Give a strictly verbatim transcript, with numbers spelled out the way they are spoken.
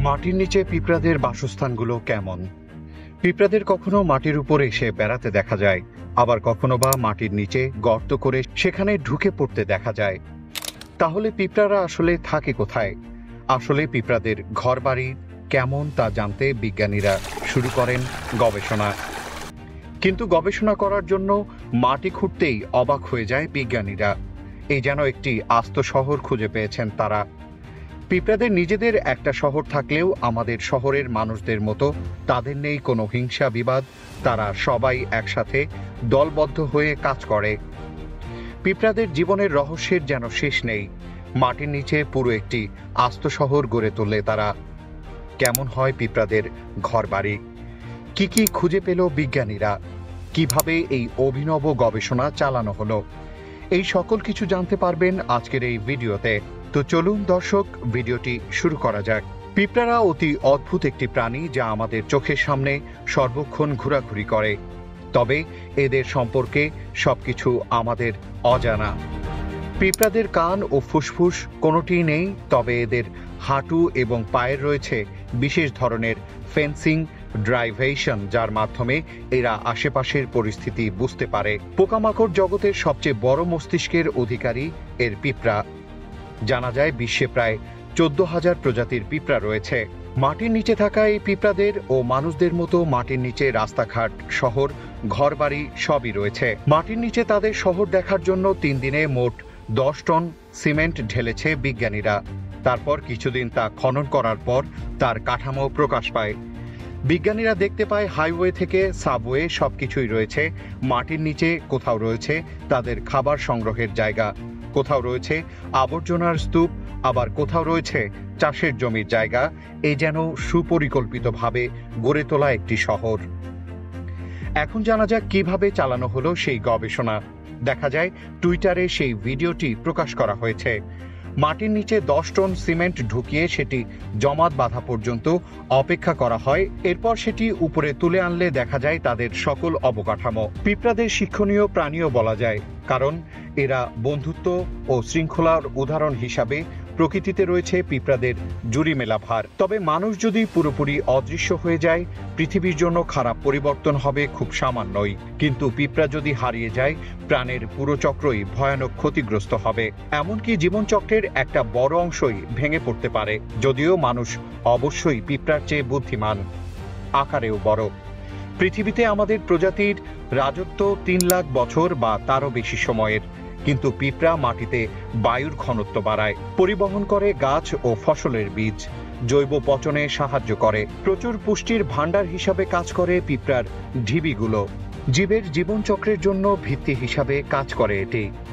মাটির নিচে পিঁপড়াদের বাসস্থানগুলো কেমন? পিঁপড়াদের কখনো মাটির উপর এসে বেড়াতে দেখা যায়, আবার কখনো বা মাটির নিচে গর্ত করে সেখানে ঢুকে পড়তে দেখা যায়। তাহলে পিঁপড়ারা আসলে থাকে কোথায়? আসলে পিঁপড়াদের ঘরবাড়ি কেমন তা জানতে বিজ্ঞানীরা শুরু করেন গবেষণা। কিন্তু গবেষণা করার জন্য মাটি খুঁড়তেই অবাক হয়ে যায় বিজ্ঞানীরা। এই যেন একটি আস্ত শহর খুঁজে পেয়েছেন তারা। পিঁপড়াদের নিজেদের একটা শহর থাকলেও আমাদের শহরের মানুষদের মতো তাদের নেই কোনো হিংসা বিবাদ। তারা সবাই একসাথে দলবদ্ধ হয়ে কাজ করে। পিঁপড়াদের জীবনের রহস্যের যেন শেষ নেই। মাটির নিচে পুরো একটি আস্ত শহর গড়ে তোলে তারা। কেমন হয় পিঁপড়াদের ঘরবাড়ি? কি কি খুঁজে পেল বিজ্ঞানীরা? কিভাবে এই অভিনব গবেষণা চালানো হলো? এই সকল কিছু জানতে পারবেন আজকের এই ভিডিওতে। তো চলুন দর্শক, ভিডিওটি শুরু করা যাক। পিঁপড়ারা অতি অদ্ভুত একটি প্রাণী যা আমাদের চোখের সামনে সর্বক্ষণ ঘোরাঘুরি করে, তবে এদের সম্পর্কে সবকিছু আমাদের অজানা। পিঁপড়াদের কান ও ফুসফুস কোনোটিই নেই, তবে এদের হাঁটু এবং পায়ের রয়েছে বিশেষ ধরনের ফেন্সিং ড্রাইভেশন, যার মাধ্যমে এরা আশেপাশের পরিস্থিতি বুঝতে পারে। পোকামাকড় জগতের সবচেয়ে বড় মস্তিষ্কের অধিকারী এর পিঁপড়া। জানা যায় বিশ্বে প্রায় চোদ্দ হাজার প্রজাতির পিঁপড়া রয়েছে। মাটির নিচে থাকা এই পিঁপড়াদের ও মানুষদের মতো মাটির নিচে রাস্তাঘাট, শহর, ঘরবাড়ি সবই রয়েছে। মাটির নিচে তাদের শহর দেখার জন্য তিন দিনে মোট দশ টন সিমেন্ট ঢেলেছে বিজ্ঞানীরা। তারপর কিছুদিন তা খনন করার পর তার কাঠামো প্রকাশ পায়। বিজ্ঞানীরা দেখতে পায় হাইওয়ে থেকে সাবওয়ে সবকিছুই রয়েছে মাটির নিচে। কোথাও রয়েছে তাদের খাবার সংগ্রহের জায়গা, কোথাও রয়েছে আবর্জনার স্তূপ, আবার কোথাও রয়েছে চাষের জমির জায়গা। এই যেন সুপরিকল্পিতভাবে গড়ে তোলা একটি শহর। এখন জানা যাক কিভাবে চালানো হলো সেই গবেষণা। দেখা যায় টুইটারে সেই ভিডিওটি প্রকাশ করা হয়েছে। মাটির নিচে দশ টন সিমেন্ট ঢুকিয়ে সেটি জমাট বাঁধা পর্যন্ত অপেক্ষা করা হয়। এরপর সেটি উপরে তুলে আনলে দেখা যায় তাদের সকল অবকাঠামো। পিঁপড়াদের শিক্ষণীয় প্রাণীও বলা যায়, কারণ এরা বন্ধুত্ব ও শৃঙ্খলার উদাহরণ হিসাবে প্রকৃতিতে রয়েছে পিঁপড়াদের জুড়ি মেলা ভার। তবে মানুষ যদি পুরোপুরি অদৃশ্য হয়ে যায়, পৃথিবীর জন্য খারাপ পরিবর্তন হবে খুব সামান্যই। কিন্তু পিঁপড়া যদি হারিয়ে যায়, প্রাণের পুরো চক্রই ভয়ানক ক্ষতিগ্রস্ত হবে। এমনকি জীবনচক্রের একটা বড় অংশই ভেঙে পড়তে পারে। যদিও মানুষ অবশ্যই পিঁপড়ার চেয়ে বুদ্ধিমান, আকারেও বড়। পৃথিবীতে আমাদের প্রজাতির রাজত্ব তিন লাখ বছর বা তারও বেশি সময়ের, কিন্তু পিঁপড়া মাটিতে বায়ুর ঘনত্ব বাড়ায়, পরিবহন করে গাছ ও ফসলের বীজ, জৈব পচনে সাহায্য করে। প্রচুর পুষ্টির ভাণ্ডার হিসাবে কাজ করে পিঁপড়ার ঢিবিগুলো। জীবের জীবনচক্রের জন্য ভিত্তি হিসাবে কাজ করে এটি।